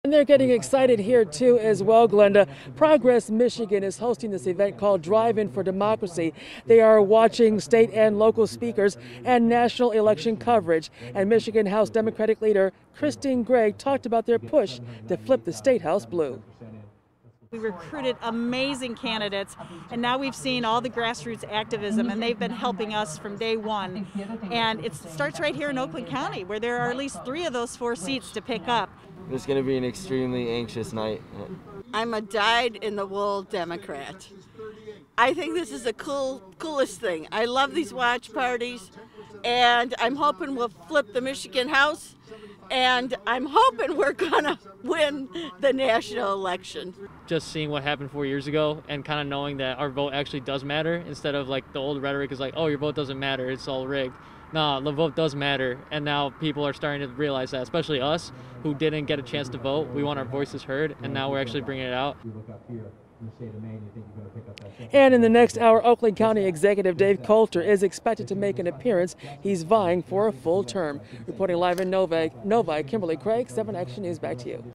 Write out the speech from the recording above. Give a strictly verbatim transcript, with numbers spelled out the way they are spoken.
And they're getting excited here too as well, Glenda. Progress Michigan is hosting this event called Drive-In for Democracy. They are watching state and local speakers and national election coverage. And Michigan House Democratic leader Christine Gregg talked about their push to flip the State House blue. We recruited amazing candidates, and now we've seen all the grassroots activism, and they've been helping us from day one. And it starts right here in Oakland County, where there are at least three of those four seats to pick up. It's going to be an extremely anxious night. I'm a dyed-in-the-wool Democrat. I think this is the cool, coolest thing. I love these watch parties, and I'm hoping we'll flip the Michigan House, and I'm hoping we're gonna win the national election. Just seeing what happened four years ago and kind of knowing that our vote actually does matter, instead of like the old rhetoric is like, oh, your vote doesn't matter, it's all rigged. No, the vote does matter, and now people are starting to realize that, especially us who didn't get a chance to vote. We want our voices heard, and now we're actually bringing it out. And in the next hour, Oakland County Executive Dave Coulter is expected to make an appearance. He's vying for a full term. Reporting live in Novi, Novi, Kimberly Craig, seven Action News, back to you.